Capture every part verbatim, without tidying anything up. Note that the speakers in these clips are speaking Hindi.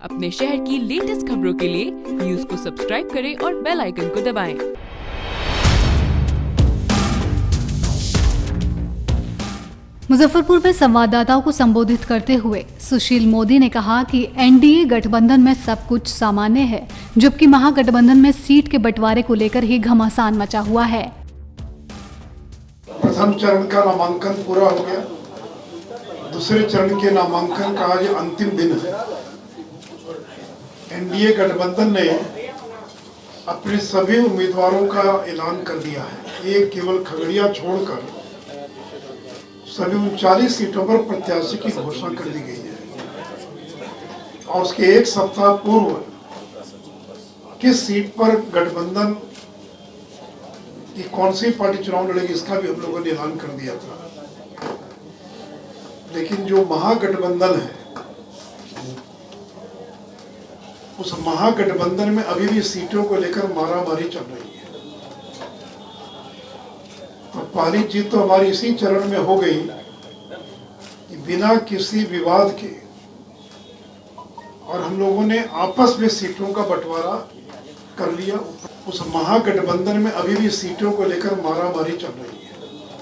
अपने शहर की लेटेस्ट खबरों के लिए न्यूज को सब्सक्राइब करें और बेल आइकन को दबाएं। मुजफ्फरपुर में संवाददाताओं को संबोधित करते हुए सुशील मोदी ने कहा कि एनडीए गठबंधन में सब कुछ सामान्य है, जबकि महागठबंधन में सीट के बंटवारे को लेकर ही घमासान मचा हुआ है। प्रथम चरण का नामांकन पूरा हो गया, दूसरे चरण के नामांकन का आज अंतिम दिन है। एनडीए गठबंधन ने अपने सभी उम्मीदवारों का ऐलान कर दिया है। एक केवल खगड़िया छोड़कर सभी उनचालीस सीटों पर प्रत्याशी की घोषणा कर दी गई है और उसके एक सप्ताह पूर्व किस सीट पर गठबंधन की कौन सी पार्टी चुनाव लड़ेगी इसका भी हम लोगों ने ऐलान कर दिया था। लेकिन जो महागठबंधन है, उस महागठबंधन में अभी भी सीटों को लेकर मारामारी चल रही है। और पहली जीत तो हमारी इसी चरण में हो गई कि बिना किसी विवाद के और हम लोगों ने आपस में सीटों का बंटवारा कर लिया। उस महागठबंधन में अभी भी सीटों को लेकर मारामारी चल रही है।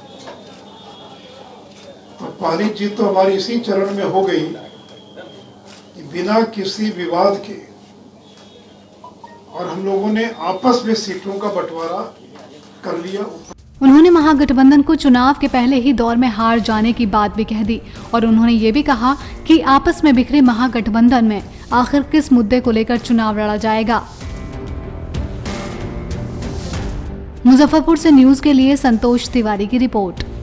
और पहली जीत तो हमारी इसी चरण में हो गई कि बिना किसी विवाद के और हम लोगों ने आपस में सीटों का बंटवारा कर लिया। उन्होंने महागठबंधन को चुनाव के पहले ही दौर में हार जाने की बात भी कह दी और उन्होंने ये भी कहा कि आपस में बिखरे महागठबंधन में आखिर किस मुद्दे को लेकर चुनाव लड़ा जाएगा। मुजफ्फरपुर से न्यूज के लिए संतोष तिवारी की रिपोर्ट।